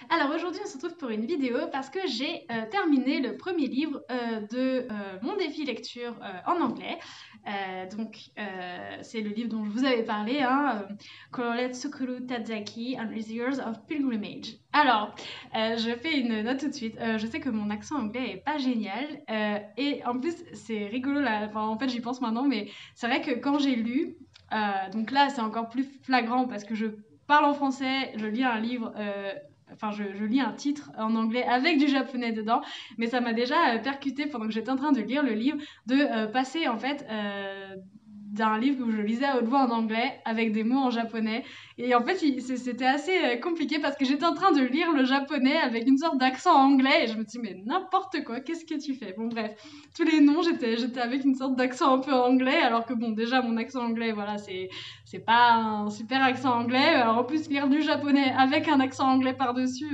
Alors aujourd'hui on se retrouve pour une vidéo parce que j'ai terminé le premier livre de mon défi lecture en anglais. C'est le livre dont je vous avais parlé, hein, Korolet Tsukuru Tazaki, 100 Years of Pilgrimage. Alors, je fais une note tout de suite. Je sais que mon accent anglais est pas génial et en plus c'est rigolo là, enfin, en fait j'y pense maintenant, mais c'est vrai que quand j'ai lu, donc là c'est encore plus flagrant parce que je parle en français, je lis un livre, je lis un titre en anglais avec du japonais dedans, mais ça m'a déjà percuté pendant que j'étais en train de lire le livre, de passer en fait d'un livre que je lisais à haute voix en anglais avec des mots en japonais. Et en fait, c'était assez compliqué parce que j'étais en train de lire le japonais avec une sorte d'accent anglais et je me dis, mais n'importe quoi, qu'est-ce que tu fais? Bon, bref, tous les noms, j'étais avec une sorte d'accent un peu anglais, alors que bon, déjà, mon accent anglais, voilà, c'est pas un super accent anglais. Alors en plus, lire du japonais avec un accent anglais par-dessus.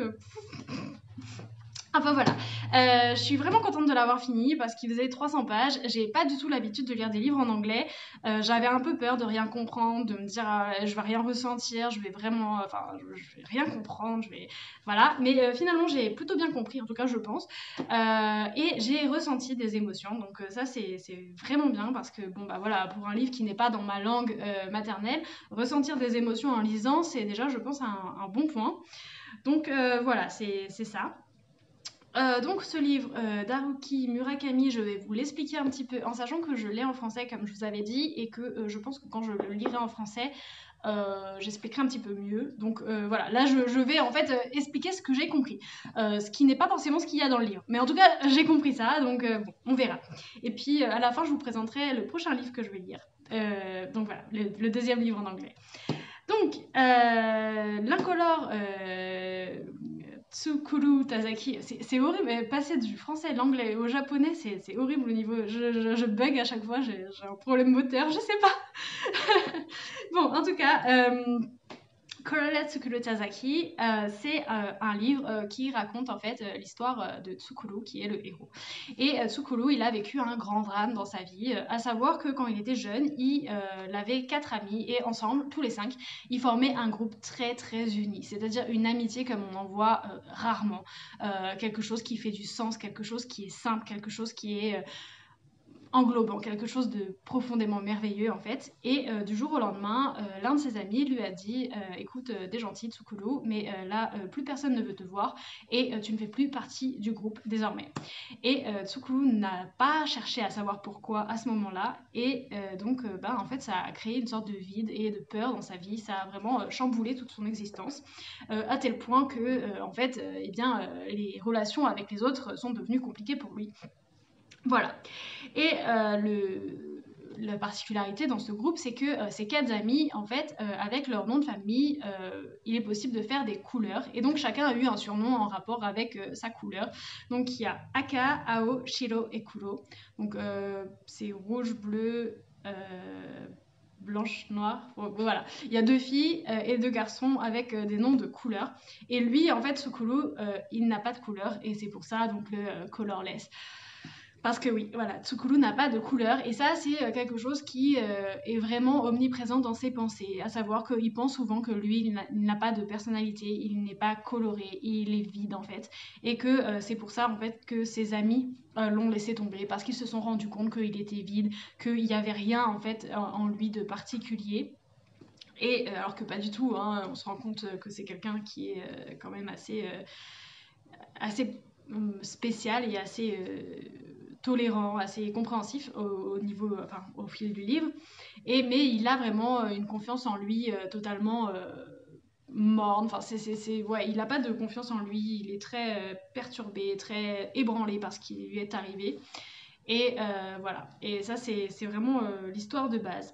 Enfin voilà, je suis vraiment contente de l'avoir fini parce qu'il faisait 300 pages. J'ai pas du tout l'habitude de lire des livres en anglais. J'avais un peu peur de rien comprendre, de me dire je vais rien ressentir, je vais vraiment, je vais rien comprendre, voilà. Mais finalement j'ai plutôt bien compris, en tout cas je pense. Et j'ai ressenti des émotions, donc ça c'est vraiment bien parce que bon bah voilà, pour un livre qui n'est pas dans ma langue maternelle, ressentir des émotions en lisant, c'est déjà je pense un bon point. Donc voilà, c'est ça. Donc ce livre d'Haruki Murakami, je vais vous l'expliquer un petit peu en sachant que je l'ai en français comme je vous avais dit et que je pense que quand je le lirai en français, j'expliquerai un petit peu mieux. Donc voilà, là je vais en fait expliquer ce que j'ai compris, ce qui n'est pas forcément ce qu'il y a dans le livre. Mais en tout cas, j'ai compris ça, donc bon, on verra. Et puis à la fin, je vous présenterai le prochain livre que je vais lire. Donc voilà, le deuxième livre en anglais. Donc, l'incolore Tsukuru Tazaki, c'est horrible, mais passer du français à l'anglais au japonais, c'est horrible au niveau. Je bug à chaque fois, j'ai un problème moteur, je sais pas. Bon, en tout cas. Korolet Tsukuru Tazaki, c'est un livre qui raconte en fait l'histoire de Tsukuru, qui est le héros. Et Tsukuru, il a vécu un grand drame dans sa vie, à savoir que quand il était jeune, il avait 4 amis et ensemble, tous les 5, ils formaient un groupe très très uni, c'est-à-dire une amitié comme on en voit rarement, quelque chose qui fait du sens, quelque chose qui est simple, quelque chose qui est englobant, quelque chose de profondément merveilleux en fait. Et du jour au lendemain, l'un de ses amis lui a dit écoute, t'es gentil Tsukuru, mais là plus personne ne veut te voir et tu ne fais plus partie du groupe désormais. Et Tsukuru n'a pas cherché à savoir pourquoi à ce moment-là et en fait ça a créé une sorte de vide et de peur dans sa vie, ça a vraiment chamboulé toute son existence à tel point que les relations avec les autres sont devenues compliquées pour lui. Voilà. Et la particularité dans ce groupe, c'est que ces 4 amis, en fait, avec leur nom de famille, il est possible de faire des couleurs. Et donc chacun a eu un surnom en rapport avec sa couleur. Donc il y a Aka, Ao, Shiro et Kuro. Donc c'est rouge, bleu, blanche, noire. Bon, voilà. Il y a 2 filles et 2 garçons avec des noms de couleurs. Et lui, en fait, Tsukuru, il n'a pas de couleur. Et c'est pour ça, donc, le colorless. Parce que oui, voilà, Tsukuru n'a pas de couleur et ça c'est quelque chose qui est vraiment omniprésent dans ses pensées, à savoir qu'il pense souvent que lui il n'a pas de personnalité, il n'est pas coloré, il est vide en fait, et que c'est pour ça en fait que ses amis l'ont laissé tomber parce qu'ils se sont rendus compte qu'il était vide, qu'il n'y avait rien en fait en lui de particulier. Et alors que pas du tout, hein, on se rend compte que c'est quelqu'un qui est quand même assez spécial et assez tolérant, assez compréhensif au fil du livre. Mais il a vraiment une confiance en lui totalement morne. Enfin, ouais, il n'a pas de confiance en lui. Il est très perturbé, très ébranlé par ce qui lui est arrivé. Et voilà. Et ça, c'est vraiment l'histoire de base.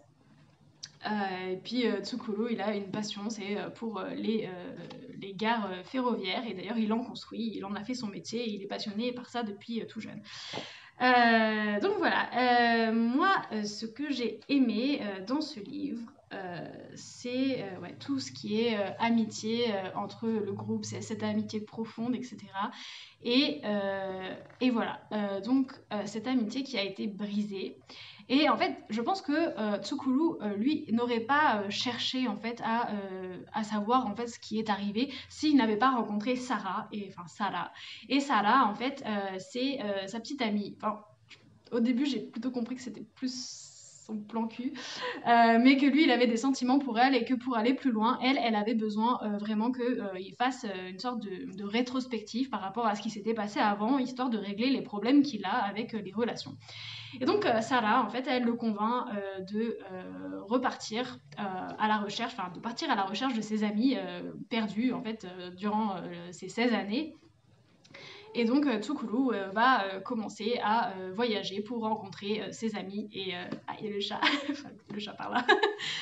Et puis Tsukuru, il a une passion, c'est pour les gares ferroviaires. Et d'ailleurs, il en construit, il en a fait son métier. Et il est passionné par ça depuis tout jeune. Donc voilà, moi, ce que j'ai aimé dans ce livre, c'est ouais, tout ce qui est amitié entre le groupe, c'est cette amitié profonde, etc. Et voilà, donc cette amitié qui a été brisée. Et en fait, je pense que Tsukuru, lui, n'aurait pas cherché en fait à savoir en fait ce qui est arrivé s'il n'avait pas rencontré Sarah, enfin Sarah. Et Sarah, en fait, c'est sa petite amie. Enfin, au début, j'ai plutôt compris que c'était plus son plan cul, mais que lui, il avait des sentiments pour elle et que pour aller plus loin, elle avait besoin vraiment qu'il fasse une sorte de rétrospective par rapport à ce qui s'était passé avant, histoire de régler les problèmes qu'il a avec les relations. Et donc Sarah, en fait, elle le convainc de repartir à la recherche, enfin de partir à la recherche de ses amis perdus en fait durant ces 16 années. Et donc Tsukuru va commencer à voyager pour rencontrer ses amis et le chat, enfin, le chat par là.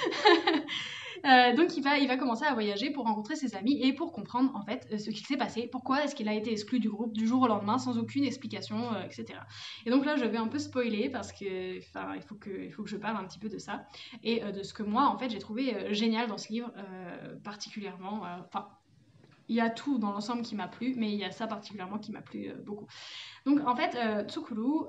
Donc il va commencer à voyager pour rencontrer ses amis et pour comprendre en fait ce qu'il s'est passé, pourquoi est-ce qu'il a été exclu du groupe du jour au lendemain sans aucune explication, etc. Et donc là je vais un peu spoiler parce que il faut que je parle un petit peu de ça et de ce que moi en fait j'ai trouvé génial dans ce livre particulièrement. Il y a tout dans l'ensemble qui m'a plu, mais il y a ça particulièrement qui m'a plu beaucoup. Donc en fait, Tsukuru,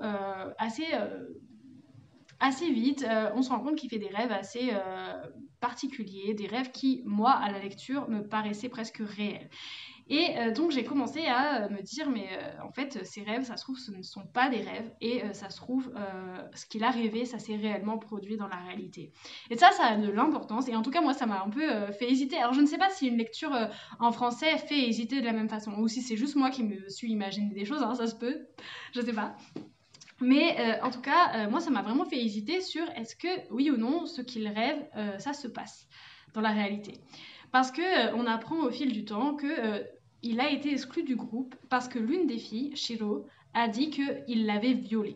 assez vite, on se rend compte qu'il fait des rêves assez particuliers, des rêves qui, moi, à la lecture, me paraissaient presque réels. Et donc j'ai commencé à me dire, mais en fait, ces rêves, ça se trouve, ce ne sont pas des rêves, et ça se trouve, ce qu'il a rêvé, ça s'est réellement produit dans la réalité. Et ça a de l'importance, et en tout cas, moi, ça m'a un peu fait hésiter. Alors je ne sais pas si une lecture en français fait hésiter de la même façon, ou si c'est juste moi qui me suis imaginé des choses, hein, ça se peut, je sais pas. Mais en tout cas, moi, ça m'a vraiment fait hésiter sur est-ce que, oui ou non, ce qu'il rêve, ça se passe dans la réalité. Parce que on apprend au fil du temps que il a été exclu du groupe parce que l'une des filles, Shiro, a dit qu'il l'avait violée.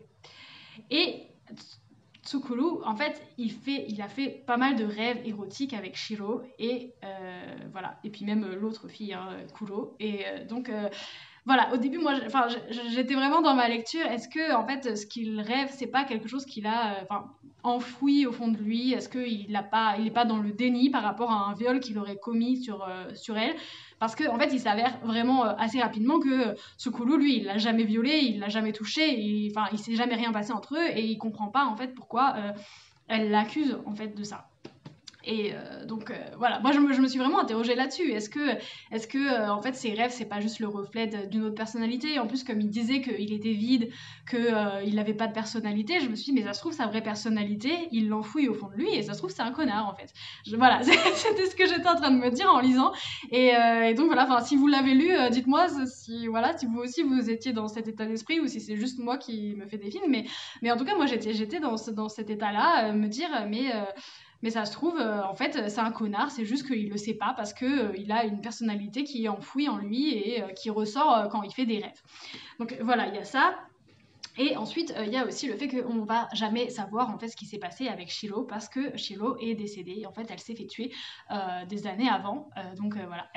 Et Tsukuru, en fait, il a fait pas mal de rêves érotiques avec Shiro et voilà. Et puis même l'autre fille, hein, Kuro. Et donc voilà, au début, moi, j'étais vraiment dans ma lecture. Est-ce que, en fait, ce qu'il rêve, c'est pas quelque chose qu'il a enfoui au fond de lui? Est-ce qu'il n'est pas dans le déni par rapport à un viol qu'il aurait commis sur elle? Parce qu'en fait, il s'avère vraiment assez rapidement que Tsukuru, lui, il l'a jamais violée, il l'a jamais touchée, il s'est jamais rien passé entre eux et il comprend pas, en fait, pourquoi elle l'accuse, en fait, de ça. Et donc voilà, moi je me suis vraiment interrogée là-dessus. Est-ce que en fait ses rêves c'est pas juste le reflet d'une autre personnalité? En plus comme il disait qu'il était vide, qu'il n'avait pas de personnalité, je me suis dit mais ça se trouve sa vraie personnalité, il l'enfouit au fond de lui et ça se trouve c'est un connard en fait. Voilà, c'était ce que j'étais en train de me dire en lisant. Et donc voilà, si vous l'avez lu, dites-moi si vous aussi vous étiez dans cet état d'esprit ou si c'est juste moi qui me fais des films. Mais en tout cas moi j'étais dans cet état-là, me dire mais ça se trouve, en fait, c'est un connard, c'est juste qu'il le sait pas parce que il a une personnalité qui est enfouie en lui et qui ressort quand il fait des rêves. Donc voilà, il y a ça. Et ensuite, il y a aussi le fait qu'on va jamais savoir en fait ce qui s'est passé avec Shiro parce que Shiro est décédée. En fait, elle s'est fait tuer des années avant. Donc voilà,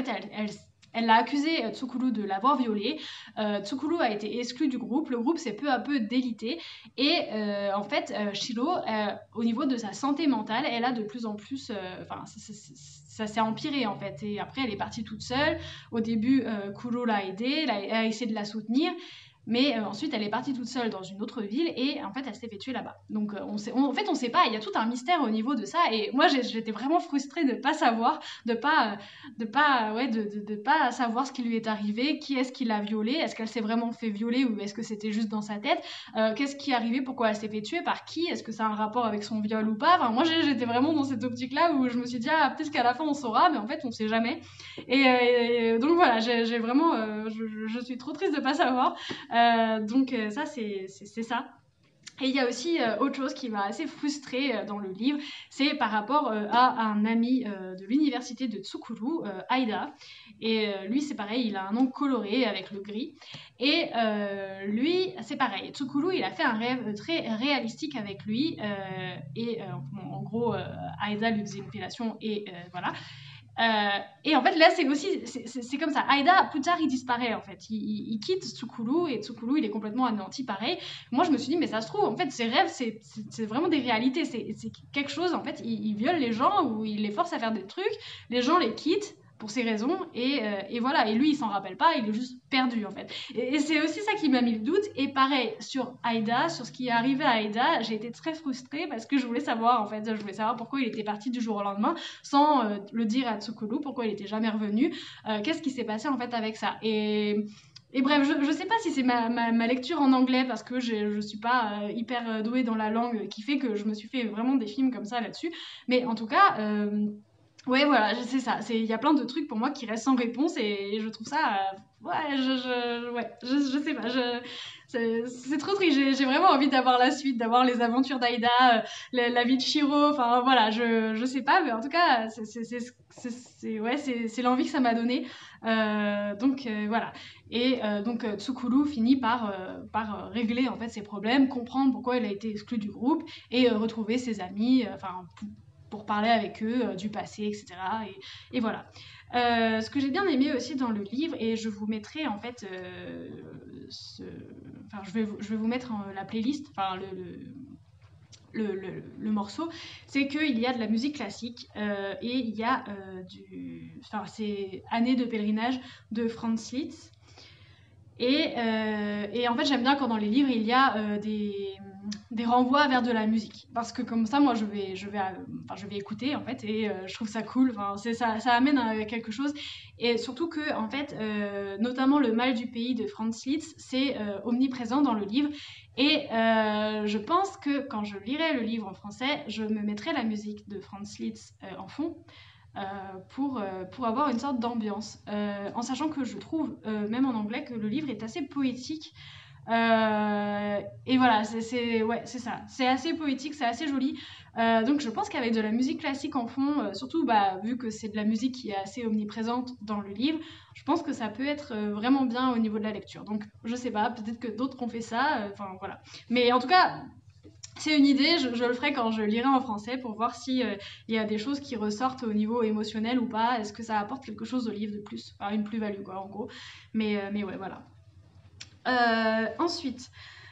elle l'a accusé Tsukuru de l'avoir violée. Tsukuru a été exclu du groupe. Le groupe s'est peu à peu délité. Et en fait, Shiro, au niveau de sa santé mentale, elle a de plus en plus. Ça s'est empiré en fait. Et après, elle est partie toute seule. Au début, Kuro l'a aidée, a essayé de la soutenir. Mais ensuite, elle est partie toute seule dans une autre ville et en fait, elle s'est fait tuer là-bas. Donc, en fait, on sait pas. Il y a tout un mystère au niveau de ça. Et moi, j'étais vraiment frustrée de pas savoir, de pas savoir ce qui lui est arrivé, qui est-ce qui l'a violée, est-ce qu'elle s'est vraiment fait violer ou est-ce que c'était juste dans sa tête, qu'est-ce qui est arrivé, pourquoi elle s'est fait tuer, par qui, est-ce que ça a un rapport avec son viol ou pas. Enfin, moi, j'étais vraiment dans cette optique-là où je me suis dit peut-être qu'à la fin on saura, mais en fait, on sait jamais. Et donc voilà, j'ai vraiment, je suis trop triste de pas savoir. Donc ça, c'est ça. Et il y a aussi autre chose qui m'a assez frustrée dans le livre, c'est par rapport à un ami de l'université de Tsukuru, Aida. Et lui, c'est pareil, il a un nom coloré avec le gris. Et lui, c'est pareil. Tsukuru, il a fait un rêve très réalistique avec lui. En gros, Aida lui faisait une fellation et voilà. Et en fait, là, c'est comme ça. Aïda, plus tard, il disparaît, en fait. Il quitte Tsukulu, et Tsukulu, il est complètement anéanti, pareil. Moi, je me suis dit, mais ça se trouve, en fait, ses rêves, c'est vraiment des réalités. C'est quelque chose, en fait, il viole les gens, ou il les force à faire des trucs, les gens les quittent pour ces raisons, et voilà. Et lui, il s'en rappelle pas, il est juste perdu, en fait. Et c'est aussi ça qui m'a mis le doute. Et pareil, sur Aïda, sur ce qui est arrivé à Aïda, j'ai été très frustrée parce que je voulais savoir, en fait, je voulais savoir pourquoi il était parti du jour au lendemain sans le dire à Tsukulu, pourquoi il était jamais revenu, qu'est-ce qui s'est passé en fait avec ça. Et bref, je sais pas si c'est ma lecture en anglais parce que je suis pas hyper douée dans la langue qui fait que je me suis fait vraiment des films comme ça là-dessus. Mais en tout cas, ouais, voilà, c'est ça. Il y a plein de trucs pour moi qui restent sans réponse et je trouve ça. Ouais, je sais pas. C'est trop triste. J'ai vraiment envie d'avoir la suite, d'avoir les aventures d'Aïda, la vie de Shiro. Enfin, voilà, je sais pas, mais en tout cas, c'est l'envie que ça m'a donné. Voilà. Et donc, Tsukulu finit par régler en fait ses problèmes, comprendre pourquoi il a été exclu du groupe et retrouver ses amis. Enfin, pour parler avec eux du passé, etc. Et voilà. Ce que j'ai bien aimé aussi dans le livre, et je vous mettrai en fait, enfin, je vais vous mettre la playlist, enfin le morceau, c'est qu'il y a de la musique classique et il y a enfin, c'est Année de pèlerinage de Franz Liszt. Et en fait, j'aime bien quand dans les livres, il y a des renvois vers de la musique. Parce que comme ça, moi, je vais écouter, en fait, et je trouve ça cool. Enfin, ça amène à quelque chose. Et surtout que, en fait, notamment Le mal du pays de Franz Liszt, c'est omniprésent dans le livre. Et je pense que quand je lirai le livre en français, je me mettrai la musique de Franz Liszt en fond. Pour avoir une sorte d'ambiance. En sachant que je trouve, même en anglais, que le livre est assez poétique. Et voilà, ouais, c'est ça. C'est assez poétique, c'est assez joli. Donc je pense qu'avec de la musique classique en fond, surtout vu que c'est de la musique qui est assez omniprésente dans le livre, je pense que ça peut être vraiment bien au niveau de la lecture. Donc je sais pas, peut-être que d'autres ont fait ça. Enfin voilà. Mais en tout cas, c'est une idée, je le ferai quand je lirai en français pour voir si il y a des choses qui ressortent au niveau émotionnel ou pas. Est-ce que ça apporte quelque chose au livre de plus, enfin, une plus-value quoi en gros. Mais ouais, voilà. Ensuite,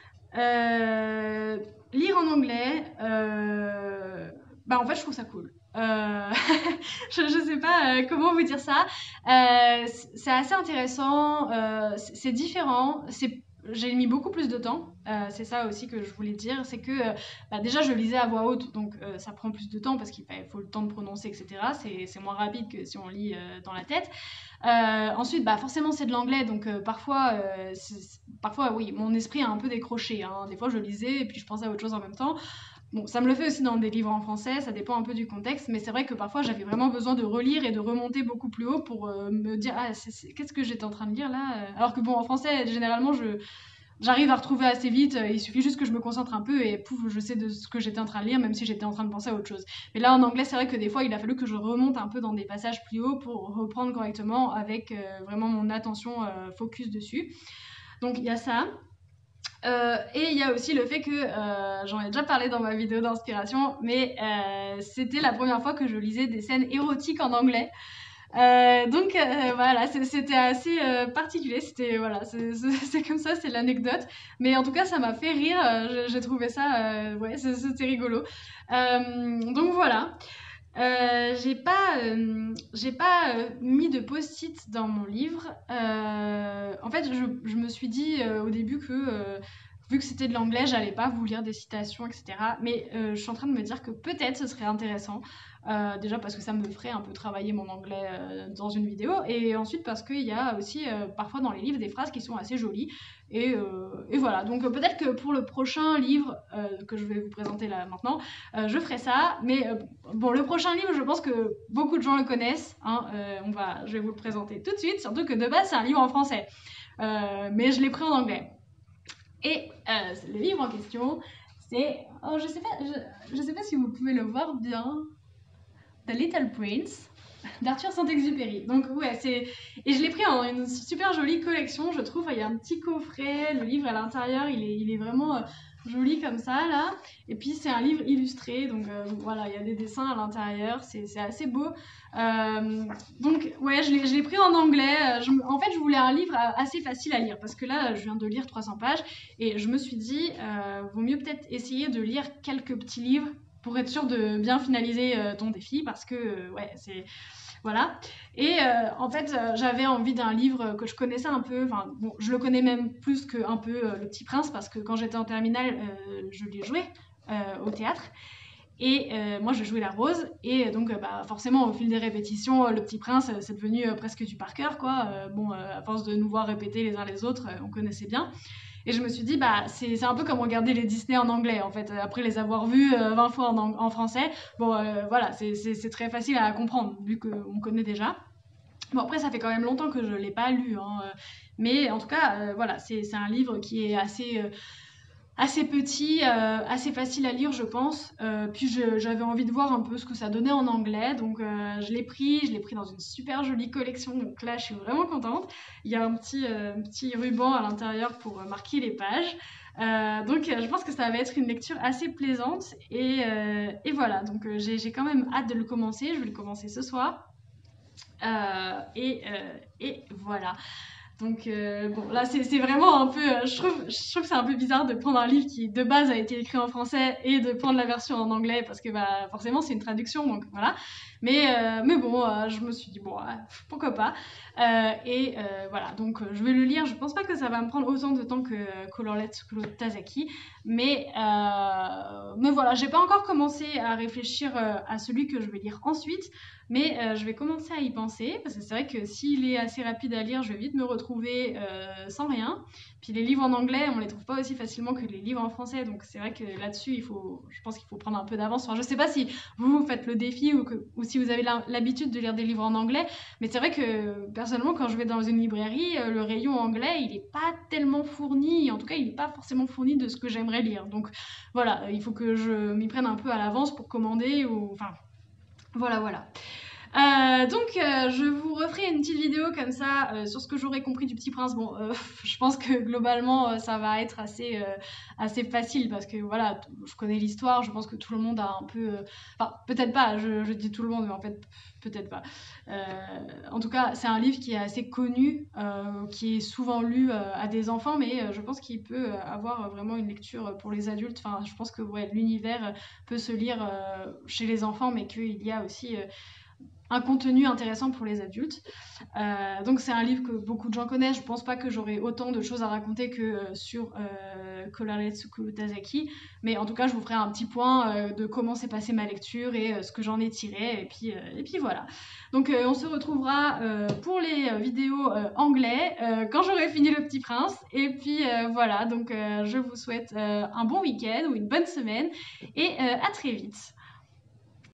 lire en anglais, en fait je trouve ça cool. Je sais pas comment vous dire ça. C'est assez intéressant, c'est différent, j'ai mis beaucoup plus de temps, c'est ça aussi que je voulais dire, c'est que déjà je lisais à voix haute, donc ça prend plus de temps parce qu'il faut le temps de prononcer, etc. C'est moins rapide que si on lit dans la tête. Ensuite, forcément c'est de l'anglais, donc parfois, oui, mon esprit a un peu décroché, hein. Des fois je lisais et puis je pensais à autre chose en même temps. Bon, ça me le fait aussi dans des livres en français, ça dépend un peu du contexte, mais c'est vrai que parfois j'avais vraiment besoin de relire et de remonter beaucoup plus haut pour me dire qu'est-ce que j'étais en train de lire là, alors que bon, en français, généralement, j'arrive à retrouver assez vite, il suffit juste que je me concentre un peu et pouf, je sais de ce que j'étais en train de lire, même si j'étais en train de penser à autre chose. Mais là, en anglais, c'est vrai que des fois, il a fallu que je remonte un peu dans des passages plus hauts pour reprendre correctement avec vraiment mon attention focus dessus. Donc, il y a ça. Et il y a aussi le fait que, j'en ai déjà parlé dans ma vidéo d'inspiration, mais c'était la première fois que je lisais des scènes érotiques en anglais. Voilà, c'était assez particulier, voilà, c'est comme ça, c'est l'anecdote. Mais en tout cas, ça m'a fait rire, j'ai trouvé ça, ouais, c'était rigolo. Donc voilà. J'ai pas mis de post-it dans mon livre. En fait, je me suis dit au début que vu que c'était de l'anglais, j'allais pas vous lire des citations, etc. Mais je suis en train de me dire que peut-être ce serait intéressant. Déjà parce que ça me ferait un peu travailler mon anglais dans une vidéo. Et ensuite parce qu'il y a aussi parfois dans les livres des phrases qui sont assez jolies. Et voilà. Donc peut-être que pour le prochain livre que je vais vous présenter là maintenant, je ferai ça. Mais bon, le prochain livre, je pense que beaucoup de gens le connaissent. Hein, je vais vous le présenter tout de suite. Surtout que de base, c'est un livre en français. Mais je l'ai pris en anglais. Et le livre en question, c'est... Oh, je sais pas si vous pouvez le voir bien. The Little Prince d'Arthur Saint-Exupéry. Donc ouais, et je l'ai pris en une super jolie collection, je trouve. Il y a un petit coffret, le livre à l'intérieur, il est vraiment joli comme ça, là. Et puis, c'est un livre illustré, donc voilà, il y a des dessins à l'intérieur, c'est assez beau. Donc, ouais, je l'ai pris en anglais. En fait, je voulais un livre assez facile à lire, parce que là, je viens de lire 300 pages, et je me suis dit, vaut mieux peut-être essayer de lire quelques petits livres pour être sûr de bien finaliser ton défi, parce que, ouais, c'est... Voilà. Et en fait, j'avais envie d'un livre que je connaissais un peu. Enfin, bon, je le connais même plus qu'un peu Le Petit Prince, parce que quand j'étais en terminale, je l'ai joué au théâtre. Et moi, je jouais la Rose. Et donc, bah, forcément, au fil des répétitions, Le Petit Prince, c'est devenu presque du par cœur, quoi. Bon, à force de nous voir répéter les uns les autres, on connaissait bien. Et je me suis dit, bah, c'est un peu comme regarder les Disney en anglais, en fait, après les avoir vus 20 fois en français. Bon, voilà, c'est très facile à comprendre, vu qu'on connaît déjà. Bon, après, ça fait quand même longtemps que je ne l'ai pas lu, hein, mais en tout cas, voilà, c'est un livre qui est assez petit, assez facile à lire, je pense. Puis j'avais envie de voir un peu ce que ça donnait en anglais, donc je l'ai pris dans une super jolie collection, donc là je suis vraiment contente. Il y a un petit ruban à l'intérieur pour marquer les pages. Donc je pense que ça va être une lecture assez plaisante, et voilà, donc j'ai quand même hâte de le commencer, je vais le commencer ce soir. Et voilà. Donc bon, là c'est vraiment un peu, je trouve que c'est un peu bizarre de prendre un livre qui de base a été écrit en français et de prendre la version en anglais, parce que bah forcément c'est une traduction, donc voilà. Mais bon, je me suis dit bon, pourquoi pas. Voilà, donc je vais le lire. Je pense pas que ça va me prendre autant de temps que Colorless Tazaki, mais voilà, j'ai pas encore commencé à réfléchir à celui que je vais lire ensuite. Mais je vais commencer à y penser, parce que c'est vrai que s'il est assez rapide à lire, je vais vite me retrouver sans rien. Puis les livres en anglais, on les trouve pas aussi facilement que les livres en français, donc c'est vrai que là-dessus, je pense qu'il faut prendre un peu d'avance. Enfin, je sais pas si vous faites le défi ou si vous avez l'habitude de lire des livres en anglais, mais c'est vrai que personnellement, quand je vais dans une librairie, le rayon anglais, il est pas tellement fourni, en tout cas, il est pas forcément fourni de ce que j'aimerais lire. Donc voilà, il faut que je m'y prenne un peu à l'avance pour commander, ou enfin... Voilà. Je vous referai une petite vidéo comme ça sur ce que j'aurais compris du Petit Prince. Bon, je pense que globalement ça va être assez facile, parce que voilà, je connais l'histoire, je pense que tout le monde a un peu... Enfin, peut-être pas, je dis tout le monde, mais en fait, peut-être pas. En tout cas, c'est un livre qui est assez connu, qui est souvent lu à des enfants, mais je pense qu'il peut avoir vraiment une lecture pour les adultes. Enfin, je pense que ouais, l'univers peut se lire chez les enfants, mais qu'il y a aussi un contenu intéressant pour les adultes. Donc c'est un livre que beaucoup de gens connaissent. Je pense pas que j'aurai autant de choses à raconter que sur Kuraretsuko Tazaki, mais en tout cas je vous ferai un petit point de comment s'est passée ma lecture et ce que j'en ai tiré, et puis voilà. Donc on se retrouvera pour les vidéos anglais quand j'aurai fini Le Petit Prince, et puis voilà, donc je vous souhaite un bon week-end ou une bonne semaine, et à très vite.